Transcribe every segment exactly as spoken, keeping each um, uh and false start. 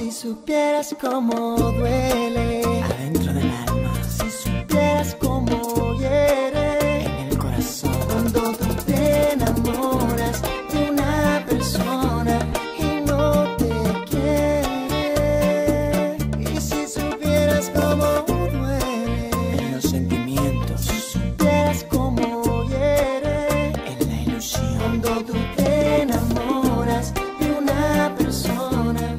Si supieras cómo duele adentro del alma, si supieras cómo hiere en el corazón, cuando tú te enamoras de una persona y no te quiere. Y si supieras cómo duele en los sentimientos, si supieras cómo hiere en la ilusión, cuando tú te enamoras de una persona.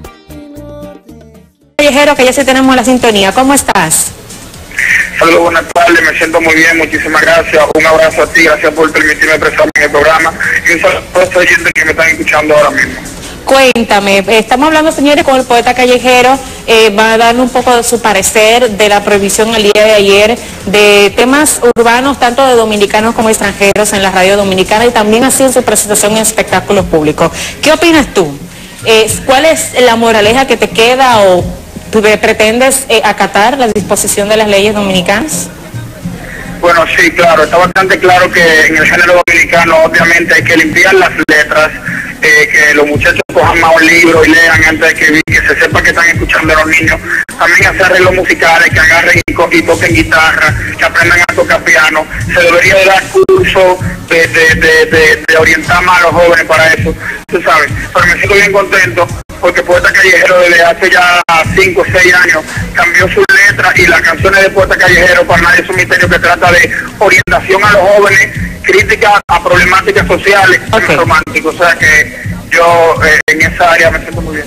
Callejero, que ya sí tenemos la sintonía. ¿Cómo estás? Saludos, buenas tardes, me siento muy bien, muchísimas gracias. Un abrazo a ti, gracias por permitirme expresarme en el programa. Y un saludo a todos los oyentes que me están escuchando ahora mismo. Cuéntame, estamos hablando, señores, con el poeta Callejero. Eh, va a darle un poco de su parecer de la prohibición el día de ayer de temas urbanos, tanto de dominicanos como extranjeros, en la radio dominicana y también así en su presentación en espectáculos públicos. ¿Qué opinas tú? Eh, ¿Cuál es la moraleja que te queda o tú pretendes eh, acatar la disposición de las leyes dominicanas? Bueno, sí, claro, está bastante claro que en el género dominicano obviamente hay que limpiar las letras, eh, que los muchachos cojan más un libro y lean antes de escribir, que se sepa que están escuchando a los niños, también hacer arreglos musicales, que agarren y, y toquen guitarra, que aprendan a tocar piano. Se debería de dar cursos de, de, de, de, de orientar más a los jóvenes para eso, tú sabes. Pero me siento bien contento porque Poeta Callejero desde hace ya cinco o seis años cambió sus letras y las canciones de Poeta Callejero para nadie es un misterio, que trata de orientación a los jóvenes, crítica a problemáticas sociales, okay, románticos. O sea que yo eh, en esa área me siento muy bien.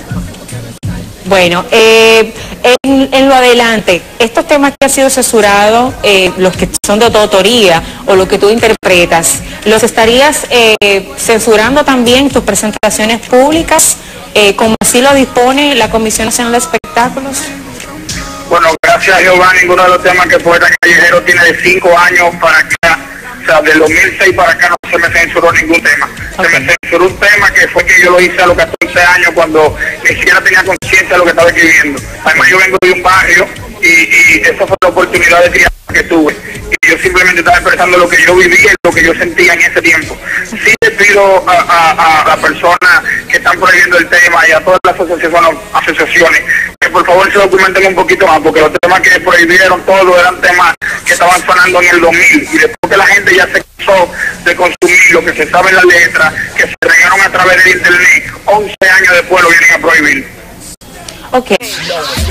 Bueno, eh, en, en lo adelante, estos temas que han sido censurados, eh, los que son de tu autoría o lo que tú interpretas, ¿los estarías eh, censurando también tus presentaciones públicas, eh, como así lo dispone la Comisión Nacional de Espectáculos? Bueno, gracias a Jehová, ninguno de los temas que Poeta Callejero tiene de cinco años para acá, o sea, del dos mil seis para acá no se me censuró ningún tema. Okay. Se me censuró un tema que fue que yo lo hice a los catorce años, cuando ni siquiera tenía conciencia de lo que estaba escribiendo. Además, yo vengo de un barrio y, y esa fue la oportunidad de crianza que tuve. Y yo simplemente estaba expresando lo que yo vivía y lo que yo sentía en ese tiempo. Sí le pido a, a, a las personas que están prohibiendo el tema y a todas las asociaciones, asociaciones que por favor se documenten un poquito más, porque los temas que prohibieron todos eran temas que estaban sonando en el dos mil, y después que la gente ya se cansó de consumir lo que se sabe en la letra, que se regaron a través del internet, once años después lo vienen a prohibir. Ok.